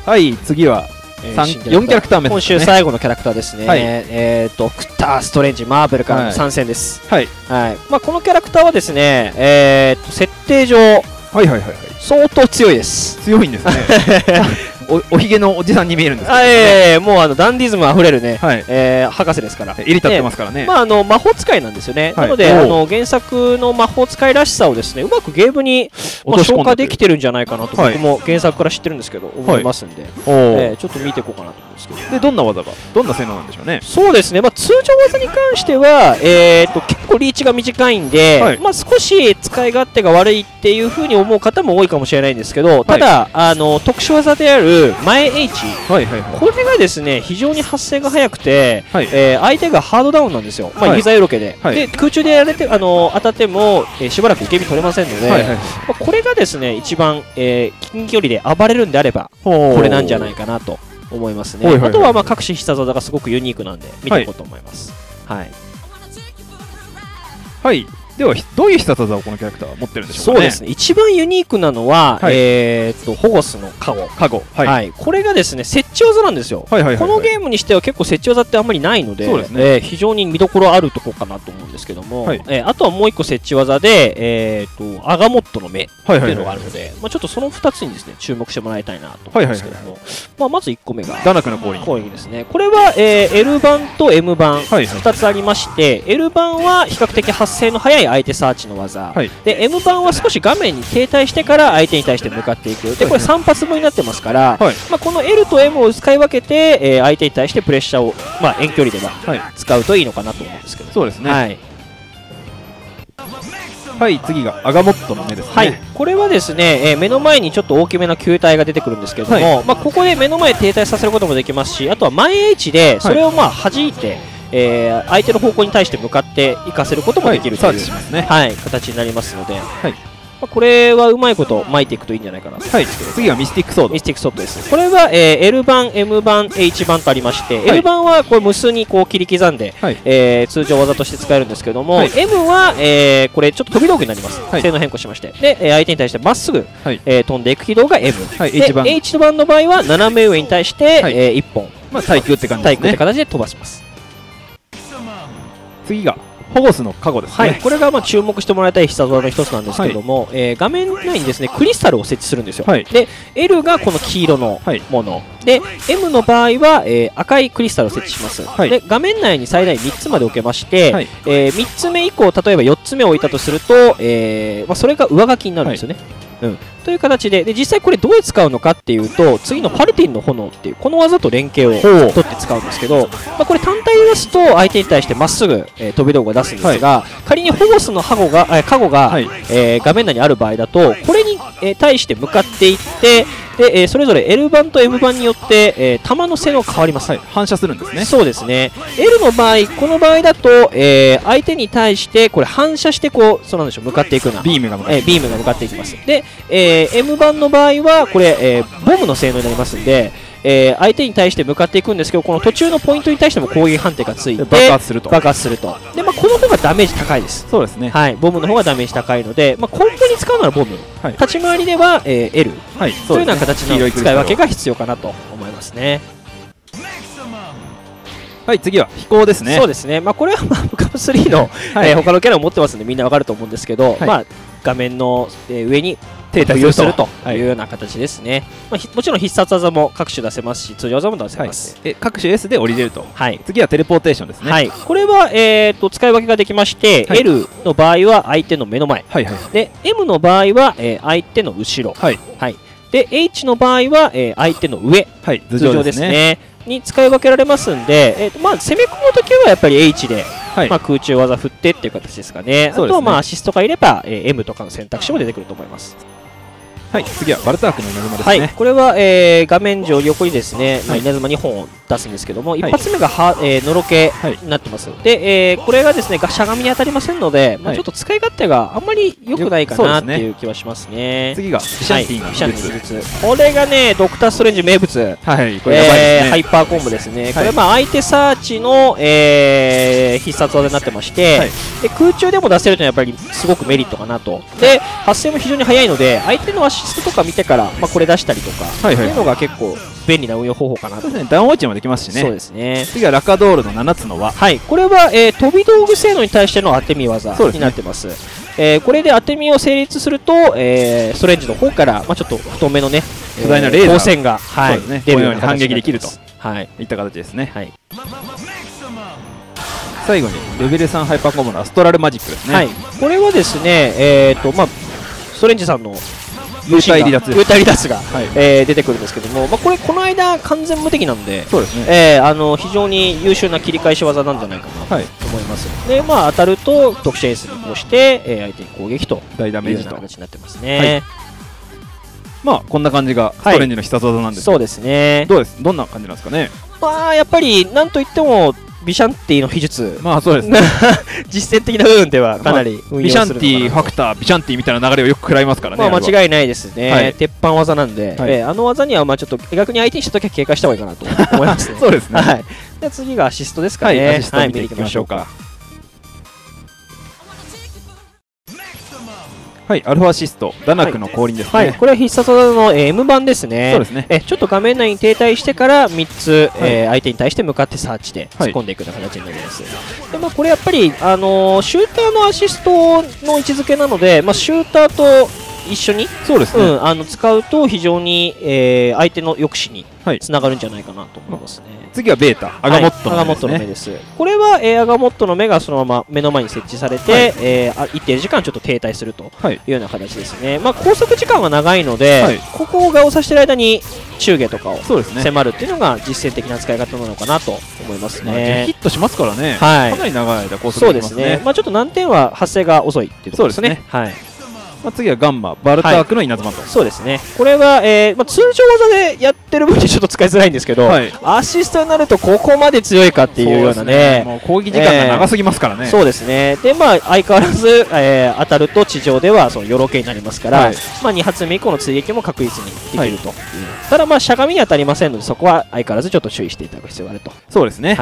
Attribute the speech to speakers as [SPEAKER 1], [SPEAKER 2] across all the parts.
[SPEAKER 1] はい、次は4キャラクター目ですね。
[SPEAKER 2] 今週最後のキャラクターですね。
[SPEAKER 1] はい、
[SPEAKER 2] ドクター・ストレンジ・マーベルからの参戦です。
[SPEAKER 1] はい。
[SPEAKER 2] はい。まあ、このキャラクターはですね、設定上、相当強いです。
[SPEAKER 1] 強いんですね。おひげのおじさんに見えるんです
[SPEAKER 2] けど、もうダンディズムあふれるね、博士ですから。
[SPEAKER 1] 入り立ってますからね。
[SPEAKER 2] まあ魔法使いなんですよね。なので原作の魔法使いらしさをですね、うまくゲームに消化できてるんじゃないかなと僕も原作から知ってるんですけど思いますんで、ちょっと見ていこうかなと思うんですけど。
[SPEAKER 1] でどんな技がどんな性能なんでしょうね。
[SPEAKER 2] そうですね。まあ通常技に関しては結構リーチが短いんで、まあ少し使い勝手が悪いっていう風に思う方も多いかもしれないんですけど、ただ特殊技である前 H、これがですね非常に発生が早くて、相手がハードダウンなんですよ。まあ膝よろけで、で空中でやられて当たってもしばらく受け身取れませんので、これがですね一番近距離で暴れるんであればこれなんじゃないかなと思いますね。あとはまあ各種必殺技がすごくユニークなんで見ていこうと思います。はい。
[SPEAKER 1] はい。ではどういう必殺技をこのキャラクターは持ってるんでしょうかね。
[SPEAKER 2] そうですね。一番ユニークなのはホゴスのカゴ。はい。これがですね設置技なんですよ。このゲームにしては結構設置技ってあんまりないので、非常に見どころあるところかなと思うんですけども、あとはもう一個設置技でアガモットの目っていうのがあるので、まあちょっとその2つにですね注目してもらいたいなと思うんですけども、まあまず1個目が
[SPEAKER 1] ダナクの攻撃
[SPEAKER 2] ですね。これはL 版と M 版2つありまして、L 版は比較的発生の早い相手サーチの技、で M 版は少し画面に停滞してから相手に対して向かっていく。でこれ3発分になってますから、まあこの L と M を使い分けて、相手に対してプレッシャーを、まあ、遠距離では使うといいのかなと思うんですけど。
[SPEAKER 1] そうですね。はい、次がアガモットの目ですね。
[SPEAKER 2] はい、これはですね、目の前にちょっと大きめな球体が出てくるんですけども、まあここで目の前停滞させることもできますし、あとは前 H でそれをまあ弾いて、相手の方向に対して向かっていかせることもできるという、形になりますので、これはうまいこと巻いていくといいんじゃないかなと。
[SPEAKER 1] 次はミスティックソード。
[SPEAKER 2] ミスティックソードです。これは、L 版、M 版、H 版とありまして、L 版はこれ無数にこう切り刻んで、通常技として使えるんですけども、M は、これちょっと飛び道具になります。性能変更しまして、で相手に対してまっすぐ、飛んでいく軌道が M、H 版の場合は斜め上に対して、1本、
[SPEAKER 1] 対空って感じですね。
[SPEAKER 2] 対空って形で飛ばします。
[SPEAKER 1] 次がホゴスのカゴですね。
[SPEAKER 2] これがまあ注目してもらいたい必殺技の一つなんですけれども、画面内にですねクリスタルを設置するんですよ。で L がこの黄色のもので M の場合は、赤いクリスタルを設置します。で画面内に最大3つまで置けまして、3つ目以降例えば4つ目を置いたとすると、まあ、それが上書きになるんですよね。という形で実際これどう使うのかっていうと、次のパルティンの炎っていうこの技と連携を取って使うんですけど、まあ、これ単体で出すと相手に対してまっすぐ、飛び道具を出すんですが、仮にホゴスのカゴが、画面内にある場合だとこれに、対して向かっていってで、それぞれ L 版と M 版によって、弾の性能が変わります。
[SPEAKER 1] 反射するんですね。
[SPEAKER 2] そうですね。L の場合、この場合だと、相手に対してこれ反射してこう、そうなんでしょう、向かっていくような
[SPEAKER 1] ビームが向
[SPEAKER 2] かっていきます。で、M 版の場合はこれ、ボムの性能になりますんで、相手に対して向かっていくんですけど、この途中のポイントに対しても攻撃判定がついて
[SPEAKER 1] 爆発すると。
[SPEAKER 2] で、まあ、この方がダメージ高いです。
[SPEAKER 1] そうですね。
[SPEAKER 2] ボムの方がダメージ高いので、まあ、コンボに使うならボム、立ち回りでは、L、というような形の使い分けが必要かなと思いますね。
[SPEAKER 1] はい、次は飛行ですね。
[SPEAKER 2] そうですね。まあ、これはまあムカム3の、他のキャラを持ってますんでみんなわかると思うんですけど、まあ画面の、上に停滞するというような形ですね。まあ、もちろん必殺技も各種出せますし、通常技も出せます。
[SPEAKER 1] 各種 S で降りれると。次はテレポーテーションですね。
[SPEAKER 2] これは、使い分けができまして、L の場合は相手の目の前、で M の場合は、相手の後ろ、で H の場合は、相手の上、頭上ですねに使い分けられますんで、まあ、攻め込むときはやっぱり H で、まあ、空中技振ってっていう形ですかね。あとはまあアシストがいれば、M とかの選択肢も出てくると思います。
[SPEAKER 1] はい、次はバルタークの稲妻ですね。
[SPEAKER 2] これは、画面上横にですね、稲妻2本出すんですけども、1発目がのろけになってます。で、これがですね、しゃがみに当たりませんので、ちょっと使い勝手があんまり良くないかなっていう気はしますね。
[SPEAKER 1] 次がビシャンティの技術。
[SPEAKER 2] これがね、ドクターストレンジ名物、ハイパーコンボですね。これは相手サーチの必殺技になってまして、で空中でも出せるというのはやっぱりすごくメリットかなと。で、発生も非常に早いので、相手のアシストとか見てから、これ出したりとか、そういうのが結構便利な運用方法かなと。
[SPEAKER 1] そうですね、ダウンウォッチもできますしね。
[SPEAKER 2] そうですね。
[SPEAKER 1] 次はラカドールの7つの輪。
[SPEAKER 2] はい、これは、飛び道具性能に対しての当て身技になってます。これで当て身を成立すると、ストレンジの方から、ちょっと太めのね、
[SPEAKER 1] 巨大なレーザー
[SPEAKER 2] 光線が、
[SPEAKER 1] 出るように反撃できると
[SPEAKER 2] い
[SPEAKER 1] った形ですね。最後にレベル3ハイパーコンボのアストラルマジックですね。
[SPEAKER 2] これはですね、ストレンジさんの
[SPEAKER 1] 幽体離
[SPEAKER 2] 脱が出てくるんですけども、この間完全無敵なんで、非常に優秀な切り返し技なんじゃないかなと思います。で、当たると特殊エースにこうして相手に攻撃と
[SPEAKER 1] 大ダメージ
[SPEAKER 2] という形になってますね。
[SPEAKER 1] こんな感じがストレンジの必殺技なんですけど、
[SPEAKER 2] そうですね。
[SPEAKER 1] どんな感じなんですかね。
[SPEAKER 2] やっぱりなんといってもビシャンティの技術、
[SPEAKER 1] そうですね。
[SPEAKER 2] 実践的な部分ではかなり運用するのかな。
[SPEAKER 1] ビシャンティ、ファクター、ビシャンティみたいな流れをよく食らいますからね。
[SPEAKER 2] 間違いないですね。鉄板技なんで、あの技にはちょっと逆に相手にしたときは警戒した方がいいかなと思いますね。
[SPEAKER 1] そうですね。
[SPEAKER 2] で次がアシストですかね。
[SPEAKER 1] アシスト見ていきましょうか。はい、アルファアシスト、ダナクの降臨ですね。
[SPEAKER 2] これは必殺技の M 版ですね。そうですね。ちょっと画面内に停滞してから3つ相手に対して向かってサーチで突っ込んでいくような形になります。で、これやっぱりシューターのアシストの位置づけなので、シューターと一緒に使うと非常に相手の抑止につながるんじゃないかなと思いますね。
[SPEAKER 1] 次はベータ、アガモットの目です。
[SPEAKER 2] これはアガモットの目がそのまま目の前に設置されて一定時間ちょっと停滞するというような形ですね。拘束時間が長いので、ここが押さしている間に中下とかを迫るっていうのが実践的な使い方なのかなと思いますね。
[SPEAKER 1] ヒットしますからね。かなり長い間拘束できますね。そうですね。
[SPEAKER 2] ちょっと難点は発生が遅いっていうところですね。
[SPEAKER 1] 次はガンマ、バルタークの稲妻と。
[SPEAKER 2] そうですね。これは、通常技でやってる分にちょっと使いづらいんですけど、アシストになるとここまで強いかっていうようなね。
[SPEAKER 1] もう攻撃時間が長すぎますからね。
[SPEAKER 2] そうですね。で、相変わらず、当たると地上ではそのよろけになりますから、2発目以降の追撃も確実にできると。ただ、しゃがみに当たりませんので、そこは相変わらずちょっと注意していただく必要があると。
[SPEAKER 1] そうですね。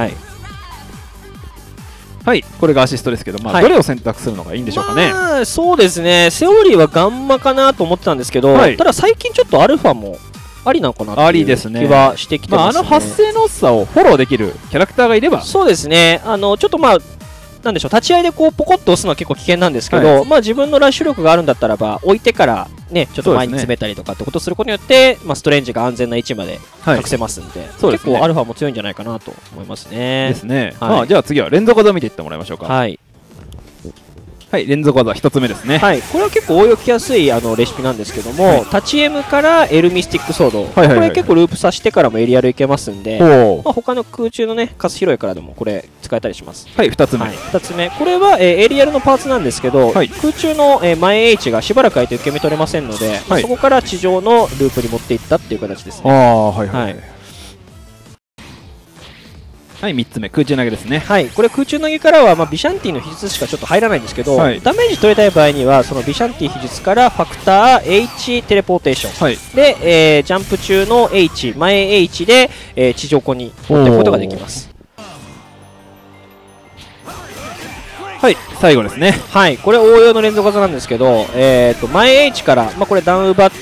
[SPEAKER 1] これがアシストですけど、どれを選択するのがいいんでしょうかね。
[SPEAKER 2] そうですね、セオリーはガンマかなと思ってたんですけど、ただ最近ちょっとアルファもありなのかなっていう気はしてきてますね。
[SPEAKER 1] 発生の差をフォローできるキャラクターがいれば。
[SPEAKER 2] そうですね、ちょっとなんでしょう、立ち合いでこうポコッと押すのは結構危険なんですけど、自分のラッシュ力があるんだったらば置いてからね、ちょっと前に詰めたりとかってことをすることによって、ストレンジが安全な位置まで隠せますんで、結構アルファも強いんじゃないかなと思いますね。
[SPEAKER 1] ですね。じゃあ次は連続技を見ていってもらいましょうか。連続技1つ目ですね。
[SPEAKER 2] これは結構応用きやすいレシピなんですけども、立ち M からエルミスティックソード、これ結構ループさしてからもエリアルいけますんで、他の空中のね、数広いからでもこれ使えたりします。
[SPEAKER 1] 2つ目。
[SPEAKER 2] 2つ目、これはエリアルのパーツなんですけど、空中の前 H がしばらく相手受け身取れませんので、そこから地上のループに持っていったっていう形ですね。
[SPEAKER 1] 3つ目、空中投げですね。
[SPEAKER 2] これ空中投げからは、ビシャンティの秘術しかちょっと入らないんですけど、ダメージ取りたい場合にはそのビシャンティ秘術からファクター H テレポーテーション、で、ジャンプ中の H 前 H で、地上庫に持っていくことができます。
[SPEAKER 1] 最後ですね。
[SPEAKER 2] これ応用の連続技なんですけど、前 H から、これダウン奪って、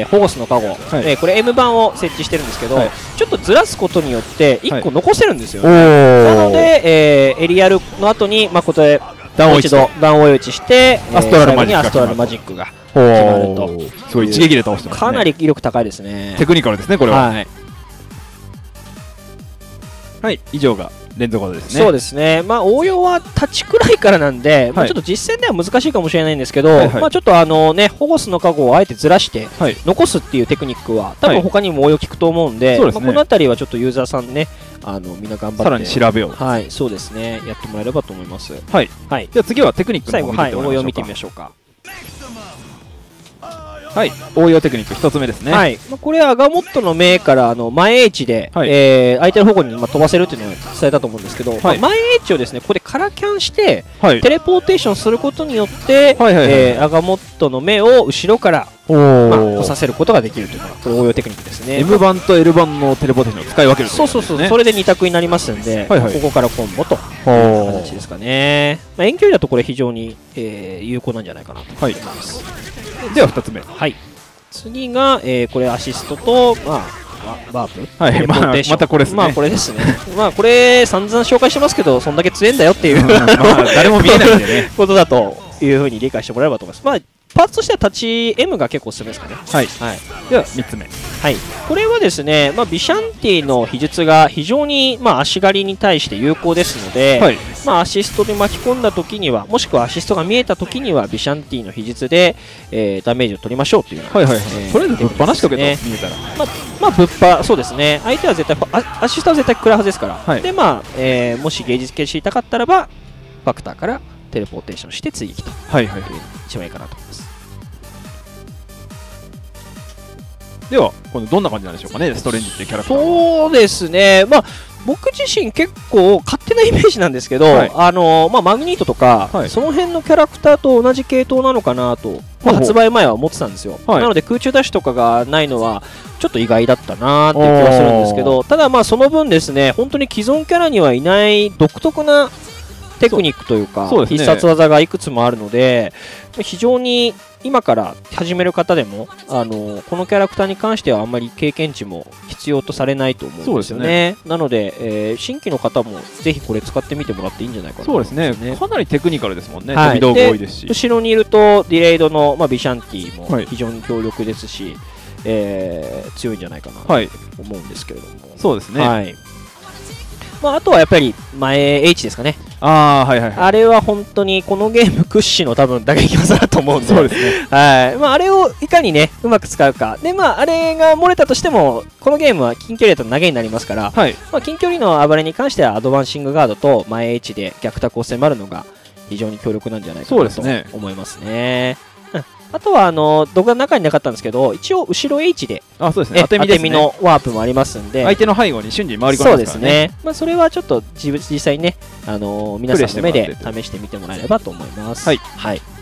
[SPEAKER 2] ホゴスのカゴ、これ M 版を設置してるんですけど、ちょっとずらすことによって1個残せるんですよね。なので、エリアルの後に、ここでもう一度ダウン追い打ちして、
[SPEAKER 1] アストラルマジック
[SPEAKER 2] が決まると。
[SPEAKER 1] すごい一撃で倒してますね。
[SPEAKER 2] かなり威力高いですね。
[SPEAKER 1] テクニカルですね、これは。以上が連続技ですね。
[SPEAKER 2] そうですね。応用は立ちくらいからなんで、ちょっと実戦では難しいかもしれないんですけど、ちょっとホゴスのカゴをあえてずらして残すっていうテクニックは多分他にも応用効くと思うんで、この辺りはちょっとユーザーさんね、みんな頑張って
[SPEAKER 1] さらに調べよう。
[SPEAKER 2] そうですね、やってもらえればと思います。じ
[SPEAKER 1] ゃあ次はテクニックの
[SPEAKER 2] 応用見てみましょうか。
[SPEAKER 1] はい、応用テクニック1つ目ですね。
[SPEAKER 2] はい、これはアガモットの目から前 H で、はい、相手の方向に飛ばせるっていうのを伝えたと思うんですけど、はい、前 H をですねここでカラキャンして、はい、テレポーテーションすることによって、アガモットの目を後ろから来させることができるというのがこれ応用テクニックですね。
[SPEAKER 1] M 版と L 版のテレポーテーションを使い分けるということですね。
[SPEAKER 2] そうそれで2択になりますんで、はい、はい、ここからコンボという形ですかね。遠距離だとこれ非常に、有効なんじゃないかなと思います。
[SPEAKER 1] はい、では2つ目、
[SPEAKER 2] はい、次が、これアシストと、バープ、
[SPEAKER 1] はい、またこれですね。
[SPEAKER 2] これですね。これ散々紹介してますけど、そんだけ強いんだよっていう
[SPEAKER 1] 誰も見えないんでね
[SPEAKER 2] ことだというふうに理解してもらえればと思います。パーツとしてはタッチ M が結構おすすめですかね。
[SPEAKER 1] はい、はい、では3つ目、
[SPEAKER 2] はい、これはですね、ビシャンティの秘術が非常に、足狩りに対して有効ですので、はい、アシストで巻き込んだ時には、もしくはアシストが見えた時にはビシャンティの秘術で、ダメージを取りましょうという、
[SPEAKER 1] はいはいはい、とりあえずぶっ放しとけと、見えたら
[SPEAKER 2] ぶっ放、そうですね、相手は絶対アシストは絶対食らうはずですから、はい、でもし芸術系していたかったらばファクターからテレポーテーションして追撃と、はいはい、一番いいかなと思います。
[SPEAKER 1] では今度どんな感じなんでしょうかね、ストレンジっていうキャラクターは。
[SPEAKER 2] そうですね、僕自身結構勝手なイメージなんですけど、はい、マグニートとか、はい、その辺のキャラクターと同じ系統なのかなと、発売前は思ってたんですよ。はい、なので空中ダッシュとかがないのはちょっと意外だったなっていう気がするんですけど、ただその分ですね、本当に既存キャラにはいない独特なテクニックというか、必殺技がいくつもあるので、非常に今から始める方でもこのキャラクターに関してはあんまり経験値も必要とされないと思うんですよね。なので、新規の方もぜひこれ使ってみてもらっていいんじゃないかなと思いますね。
[SPEAKER 1] そうですね、かなりテクニカルですもんね、飛び道具多いですし、
[SPEAKER 2] 後ろにいるとディレイドの、ビシャンティも非常に強力ですし、強いんじゃないかなと思うんですけれども、
[SPEAKER 1] そうですね、はい、
[SPEAKER 2] あとはやっぱり前 H ですかね。
[SPEAKER 1] はいはい、
[SPEAKER 2] あれは本当にこのゲーム屈指の多分打撃技だと思うんで、
[SPEAKER 1] そうですね、
[SPEAKER 2] はい、あれをいかにねうまく使うかで、あれが漏れたとしてもこのゲームは近距離だと投げになりますから、はい、近距離の暴れに関してはアドバンシングガードと前 H で逆タクを迫るのが非常に強力なんじゃないかなと思いますね。あとは動画の中になかったんですけど、一応後ろ H で
[SPEAKER 1] 当て
[SPEAKER 2] 身のワープもありますんで、
[SPEAKER 1] 相手の背後に瞬時に回り込みますからね。
[SPEAKER 2] そうですね、それはちょっと実際ね皆さんの目で試してみてもらえればと思います。はい、はい。